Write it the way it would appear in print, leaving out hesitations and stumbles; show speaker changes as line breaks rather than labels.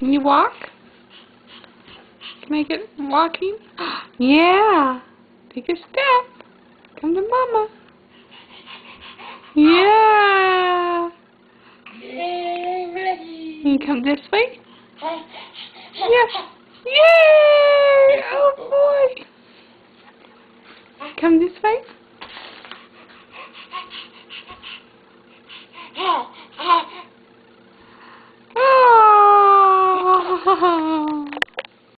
Can you walk? Can I get walking? Yeah. Take a step. Come to Mama. Yeah. You come this way? Yes. Yeah.